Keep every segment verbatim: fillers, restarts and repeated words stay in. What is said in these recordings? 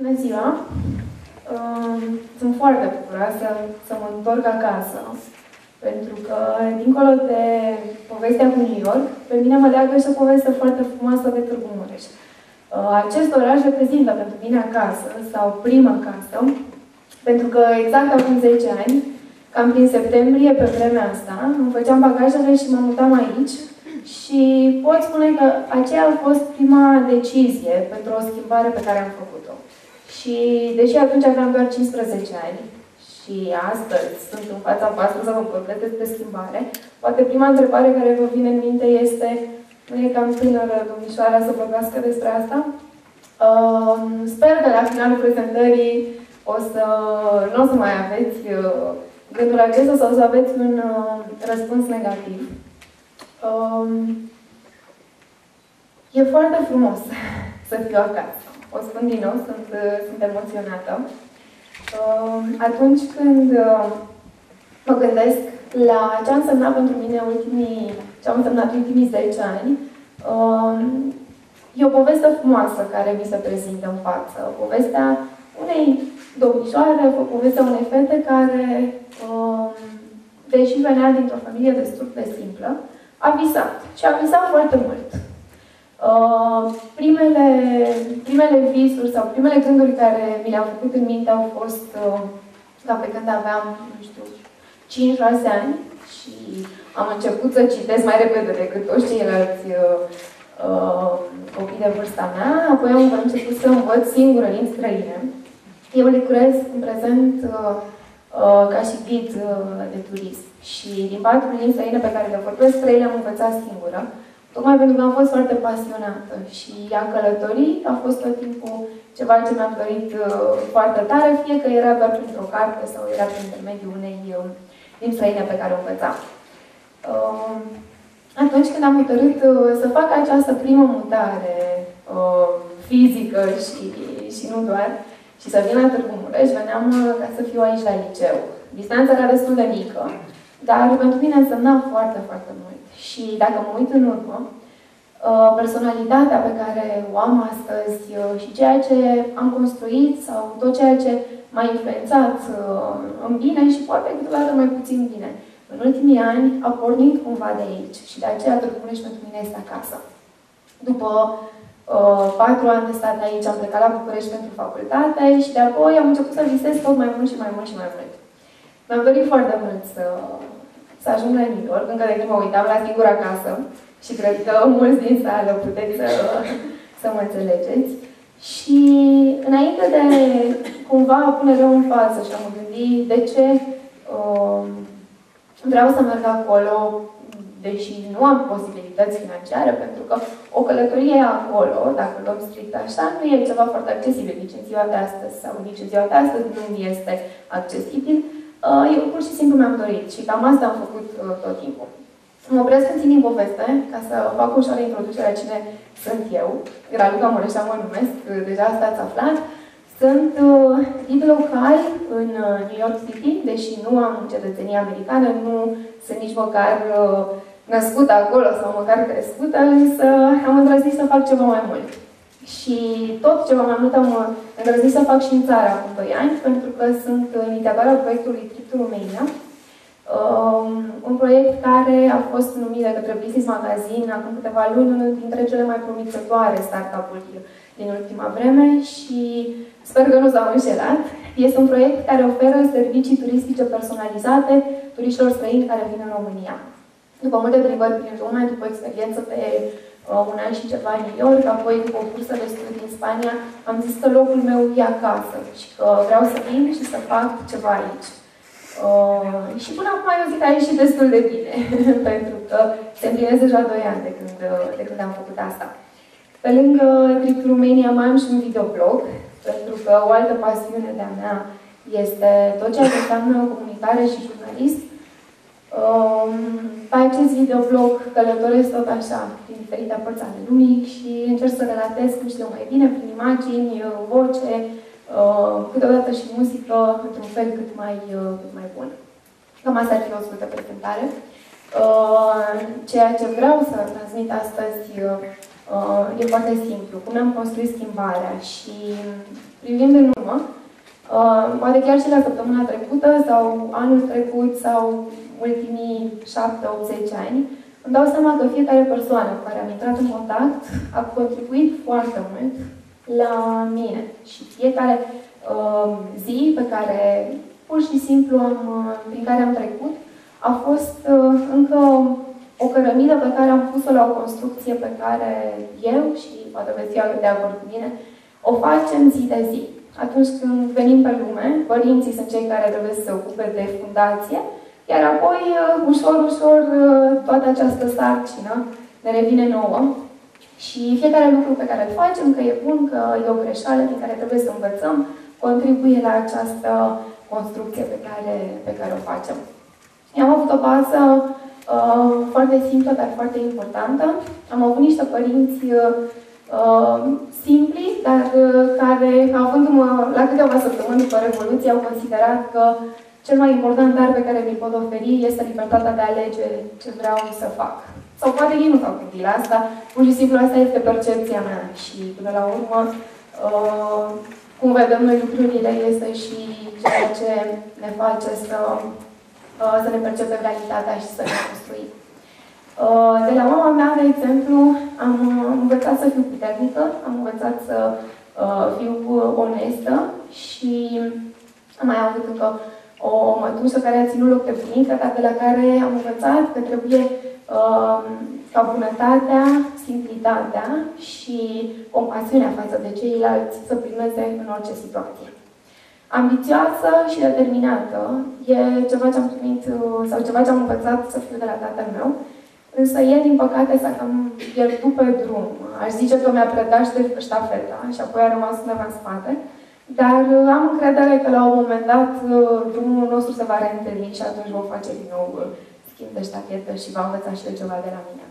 Bună ziua! Sunt foarte bucuroasă să mă întorc acasă, pentru că, dincolo de povestea cu New York, pe mine mă leagă și o poveste foarte frumoasă de Târgu Mureș. Acest oraș reprezintă pentru mine acasă, sau prima casă, pentru că exact acum zece ani, cam prin septembrie, pe vremea asta, îmi făceam bagajele și mă mutam aici și pot spune că aceea a fost prima decizie pentru o schimbare pe care am făcut-o. Și deși atunci aveam doar cincisprezece ani și astăzi sunt în fața voastră să vă vorbesc despre schimbare, poate prima întrebare care vă vine în minte este: nu e cam tânără domnișoara să vorbească despre asta? Uh, sper că la finalul prezentării o să, nu o să mai aveți uh, gândul acesta sau o să aveți un uh, răspuns negativ. Uh, e foarte frumos să fiu acasă. O spun din nou, sunt, sunt emoționată. Uh, atunci când uh, mă gândesc la ce a însemnat pentru mine ultimii, ce au însemnat ultimii zece ani, uh, e o poveste frumoasă care mi se prezintă în față. Povestea unei domnișoare, povestea unei fete care, uh, deși venea dintr-o familie destul de simplă, a visat. Și a visat foarte mult. Uh, primele, primele visuri sau primele gânduri care mi le-am făcut în minte au fost uh, ca pe când aveam, nu știu, cinci șase ani și am început să citesc mai repede decât toți ceilalți uh, uh, copii de vârsta mea, apoi am început să învăț singură limbi străine. Eu lucrez în prezent uh, uh, ca și ghid uh, de turism și din patru limbi străine pe care le vorbesc, trei le-am învățat singură. Tocmai pentru că am fost foarte pasionată și a călătorii a fost tot timpul ceva ce mi-am dorit uh, foarte tare, fie că era doar printr-o carte sau era prin intermediul unei uh, limbi străine pe care o învățam. Uh, atunci când am hotărât uh, să fac această primă mutare uh, fizică și, și nu doar, și să vin la Târgu Mureș, veneam uh, ca să fiu aici la liceu. Distanța era destul de mică, dar pentru mine însemna foarte, foarte mult. Și dacă mă uit în urmă, personalitatea pe care o am astăzi și ceea ce am construit sau tot ceea ce m-a influențat în bine și poate câteodată mai puțin bine, în ultimii ani a pornit cumva de aici și de aceea Târgu Mureș pentru mine este acasă. După uh, patru ani de stat aici, am plecat la București pentru facultate și de apoi am început să visez tot mai mult și mai mult și mai mult. Mi-am dorit foarte mult să să ajung la New York, încă de când mă uitam la Singura Casă și cred că mulți din sală puteți să, să mă înțelegeți. Și înainte de cumva pune rău în față și am gândit de ce uh, vreau să merg acolo, deși nu am posibilități financiare, pentru că o călătorie acolo, dacă luăm strict așa, nu e ceva foarte accesibil nici în ziua de astăzi sau nici în ziua de astăzi nu este accesibil. Eu pur și simplu mi-am dorit și cam asta am făcut uh, tot timpul. Mă opresc puțin din poveste, ca să fac o ușoară introducere a cine sunt eu. Raluca Mureșan mă numesc, deja asta ați aflat. Sunt uh, ghid local în uh, New York City, deși nu am cetățenie americană, nu sunt nici măcar uh, născută acolo sau măcar crescută, însă am îndrăznit să fac ceva mai mult. Și tot ceva mai mult am îndrăznit să fac și în țară acum doi ani, pentru că sunt inițiatoarea proiectului Trip to Romania, um, un proiect care a fost numit de către Business Magazine acum câteva luni unul dintre cele mai promițătoare startup-uri din ultima vreme și sper că nu s-au înșelat. Este un proiect care oferă servicii turistice personalizate turiștilor străini care vin în România. După multe plimbări prin lume, după experiență pe un an și ceva în New York, apoi cu o cursă de studii din Spania, am zis că locul meu e acasă și că vreau să vin și să fac ceva aici. Uh, și până acum eu zic că a ieșit destul de bine, pentru că se împlinesc deja doi ani de când, de când am făcut asta. Pe lângă Trip to Romania mai am și un videoblog, pentru că o altă pasiune de-a mea este tot ceea ce înseamnă comunicare și jurnalist. Pe acest videoblog călătoresc tot așa, prin diferite părți ale lumii și încerc să relatez cum știu mai bine, prin imagini, voce, câteodată și muzică, într-un fel cât mai, cât mai bun. Cam asta ar fi o scurtă prezentare. Ceea ce vreau să transmit astăzi e foarte simplu. Cum am construit schimbarea și privind în urmă, uh, poate chiar și la săptămâna trecută sau anul trecut sau ultimii șapte, opt, zece ani, îmi dau seama că fiecare persoană cu care am intrat în contact a contribuit foarte mult la mine. Și fiecare uh, zi pe care pur și simplu am, uh, prin care am trecut a fost uh, încă o cărămidă pe care am pus-o la o construcție pe care eu și poate veți fi de acord cu mine, o facem zi de zi. Atunci când venim pe lume, părinții sunt cei care trebuie să se ocupe de fundație, iar apoi, ușor, ușor, toată această sarcină ne revine nouă și fiecare lucru pe care îl facem, că e bun, că e o greșeală din care trebuie să învățăm, contribuie la această construcție pe care, pe care o facem. Eu am avut o bază uh, foarte simplă, dar foarte importantă. Am avut niște părinți uh, simpli, dar uh, care, avându-mă la câteva săptămâni după Revoluție, au considerat că cel mai important dar pe care mi-l pot oferi este libertatea de a alege ce vreau să fac. Sau poate ei nu s-au gândit la asta, pur și simplu asta este percepția mea și până la urmă uh, cum vedem noi lucrurile este și ceea ce ne face să, uh, să ne percepem realitatea și să ne construim. Uh, de la mama mea, de exemplu, am învățat să fiu puternică, am învățat să uh, fiu onestă și am mai avut încă o mătușă care a ținut loc de bunică, dar de la care am învățat că trebuie uh, ca bunătatea, simplitatea și compasiunea față de ceilalți să primeze în orice situație. Ambițioasă și determinată e ceva ce am primit, sau ceva ce am învățat să fiu de la tatăl meu, însă el, din păcate, s-a cam pierdut pe drum. Aș zice că mi-a predat ștafeta și apoi a rămas undeva în spate. Dar am încredere că la un moment dat drumul nostru se va reîntâlni și atunci vom face din nou schimb de ștachetă și va învăța și de ceva de la mine.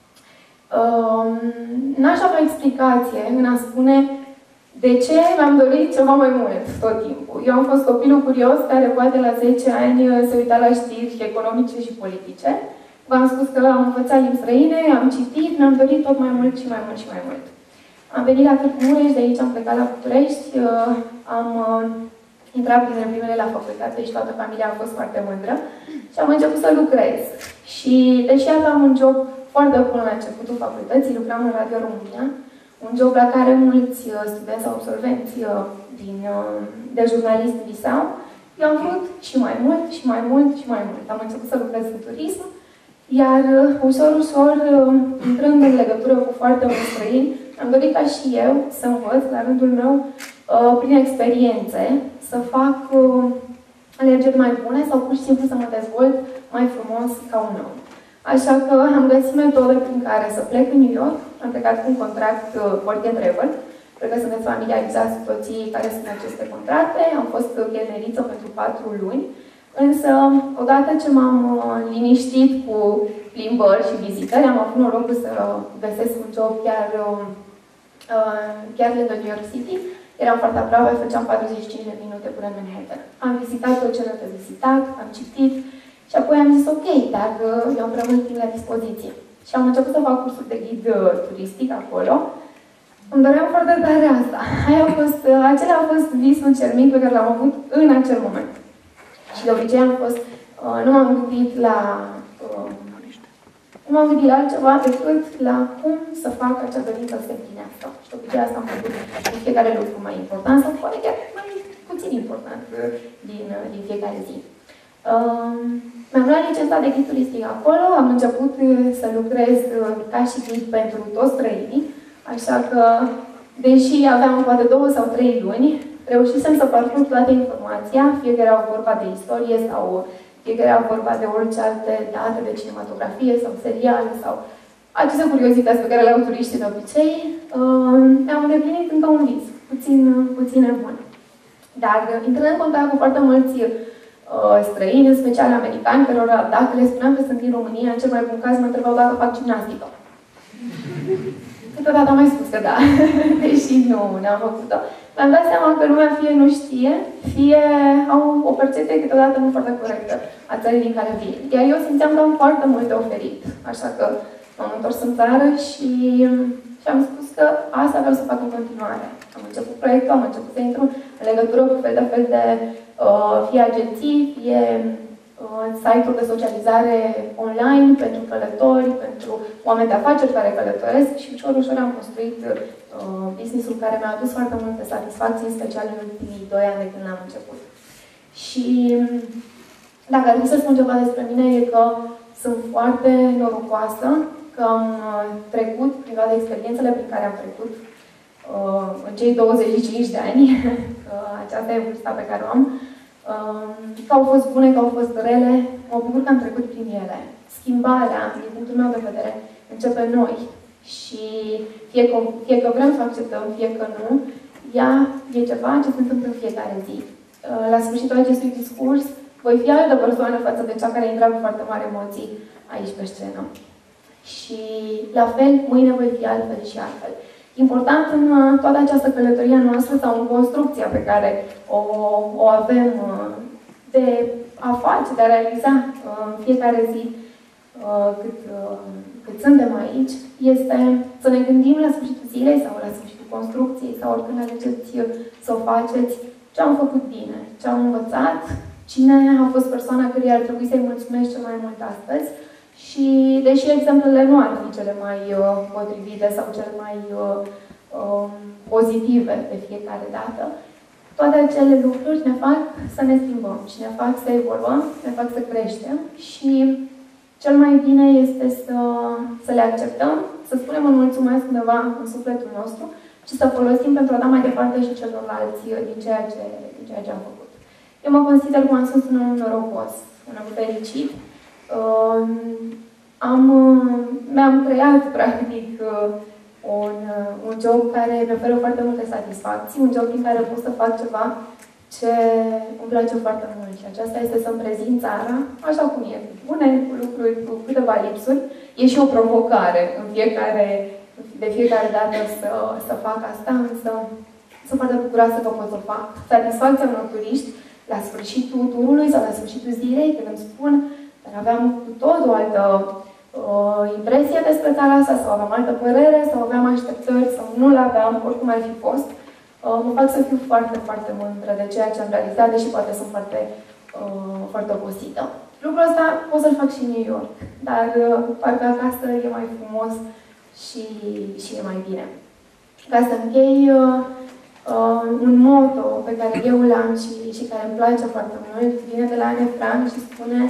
N-aș avea explicație în a spune de ce mi-am dorit ceva mai mult tot timpul. Eu am fost copilul curios care poate la zece ani se uita la știri economice și politice. V-am spus că am învățat limbi străine, am citit, mi-am dorit tot mai mult și mai mult și mai mult. Am venit la Târgu Mureș, de aici am plecat la București, am intrat printre primele la facultate și toată familia a fost foarte mândră și am început să lucrez. Și deși aveam un job foarte bun la începutul facultății, lucram în Radio România, un job la care mulți studenți sau absolvenți din, de jurnalist visau, eu am vrut și mai mult, și mai mult, și mai mult. Am început să lucrez în turism, iar ușor, ușor, intrând în legătură cu foarte mulți străini, am dorit ca și eu să învăț, la rândul meu, prin experiențe, să fac alegeri mai bune sau pur și simplu să mă dezvolt mai frumos ca un om. Așa că am găsit metode prin care să plec în New York, am plecat cu un contract work and travel. Cred că sunteți familiarizați cu toții care sunt aceste contracte. Am fost chelneriță pentru patru luni. Însă, odată ce m-am liniștit cu plimbări și vizitări, am avut norocul să găsesc un job chiar, chiar lângă New York City. Eram foarte aproape, făceam patruzeci și cinci de minute până în Manhattan. Am vizitat tot ce era de vizitat, am citit și apoi am zis ok, dar eu am prea mult timp la dispoziție. Și am început să fac cursuri de ghid turistic acolo. Îmi doream foarte tare asta. Aia a fost, acela a fost visul cel mic pe care l-am avut în acel moment. Și de obicei am fost, uh, nu m-am gândit la, uh, nu m-am gândit la altceva decât la cum să fac acea dorință să se împlinească. Și de obicei asta am făcut cu fiecare lucru mai important sau poate chiar mai puțin important din, din fiecare zi. Uh, mi-am luat licența de ghid turistic acolo, am început să lucrez ca și ghid pentru toți străinii, așa că, deși aveam poate două sau trei luni, reușisem să parcurg toată informația, fie că era vorba de istorie sau fie că era vorba de orice alte date de cinematografie sau seriale sau aceste curiozități pe care le au turiștii de obicei. Uh, mi-am îndeplinit încă un vis, puțin, puțin nebun. Dar intrând în contact cu foarte mulți uh, străini, în special americani, cărora dacă le spuneam că sunt din România, în cel mai bun caz mă întrebau dacă fac gimnastică. Câteodată am mai spus că da, deși nu ne-am făcut-o. Mi-am dat seama că lumea fie nu știe, fie au o percepție câteodată nu foarte corectă a țării din care vin. Iar eu simțeam că am foarte mult de oferit. Așa că m-am întors în țară și Și am spus că asta vreau să fac în continuare. Am început proiectul, am început să intru în legătură cu fel de fel de uh, fie agenții, fie uh, site-uri de socializare online pentru călători, pentru oameni de afaceri care călătoresc și ușor, ușor am construit uh, business-ul care mi-a adus foarte multe satisfacții, în special în ultimii doi ani de când l-am început. Și dacă ar trebui să spun ceva despre mine, e că sunt foarte norocoasă că am trecut prin toate experiențele prin care am trecut uh, în cei douăzeci și cinci de ani, că aceasta e vârsta pe care o am, uh, că au fost bune, că au fost rele, mă bucur că am trecut prin ele. Schimbarea, din punctul meu de vedere, începe noi și fie că, fie că vrem să acceptăm, fie că nu, ea e ceva ce se întâmplă în fiecare zi. Uh, la sfârșitul acestui discurs, voi fi altă persoană față de cea care intra cu foarte mari emoții aici pe scenă. Și la fel, mâine voi fi altfel și altfel. Important în toată această călătorie noastră sau în construcția pe care o, o avem de a face, de a realiza în fiecare zi cât, cât suntem aici, este să ne gândim la sfârșitul zilei sau la sfârșitul construcției sau oricând alegeți să o faceți, ce am făcut bine, ce am învățat, cine a fost persoana căreia ar trebui să-i mulțumesc cel mai mult astăzi. Și, deși exemplele nu ar fi cele mai uh, potrivite sau cele mai uh, uh, pozitive de fiecare dată, toate acele lucruri ne fac să ne schimbăm și ne fac să evoluăm, ne fac să creștem și cel mai bine este să, să le acceptăm, să spunem un mulțumesc undeva în sufletul nostru și să folosim pentru a da mai departe și celorlalți din ceea ce, din ceea ce am făcut. Eu mă consider, cum am spus, un om norocos, un om fericit. Uh, am, mi-am creat, practic, uh, un, uh, un job care mi oferă foarte multe satisfacții, un job prin care pot să fac ceva ce îmi place foarte mult. Și aceasta este să-mi prezint țara așa cum e, cu bune, cu lucruri, cu câteva lipsuri. E și o provocare în fiecare, de fiecare dată să, să fac asta, însă sunt foarte bucuroasă că pot să o fac. Satisfacția unor turiști la sfârșitul turului sau la sfârșitul zilei, când îmi spun, dar aveam cu tot o altă uh, impresie despre țara asta, sau aveam altă părere, sau aveam așteptări, sau nu le aveam, oricum ar fi fost, uh, mă fac să fiu foarte, foarte mândră de ceea ce am realizat, deși poate sunt foarte, uh, foarte obosită. Lucrul ăsta pot să-l fac și în New York, dar uh, parcă acasă e mai frumos și, și e mai bine. Ca să închei, uh, Uh, un motto pe care eu l-am și, și care îmi place foarte mult, vine de la Anne Frank și spune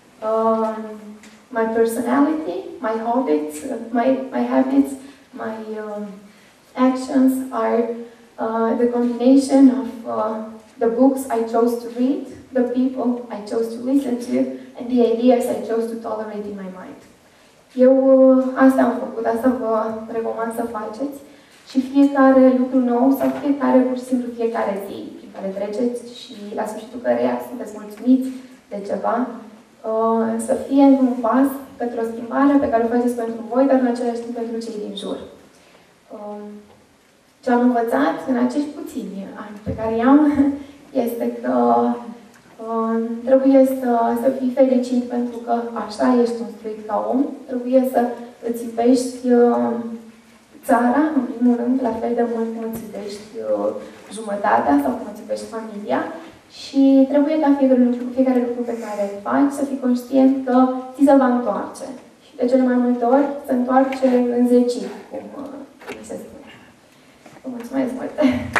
uh, My personality, my habits, my, my habits, my um, actions are uh, the combination of uh, the books I chose to read, the people I chose to listen to, and the ideas I chose to tolerate in my mind. Eu uh, asta am făcut, asta vă recomand să faceți. Și fiecare lucru nou sau fiecare, pur și simplu, fiecare zi prin care treceți și la sfârșitul căreia sunteți mulțumiți de ceva, uh, să fie un pas pentru o schimbare pe care o faceți pentru voi, dar în același timp pentru cei din jur. Uh, ce am învățat în acești puțini ani pe care i-am este că uh, trebuie să, să fii fericit pentru că așa ești construit ca om, trebuie să îți iubești uh, țara, în primul rând, la fel de mult cum îți iubești uh, jumătatea sau cum îți iubești familia și trebuie ca fiecare lucru, fiecare lucru pe care îl faci să fii conștient că ți se va întoarce. Și de cele mai multe ori se întoarce în zecimi, cum, uh, cum se spune. Vă mulțumesc mult!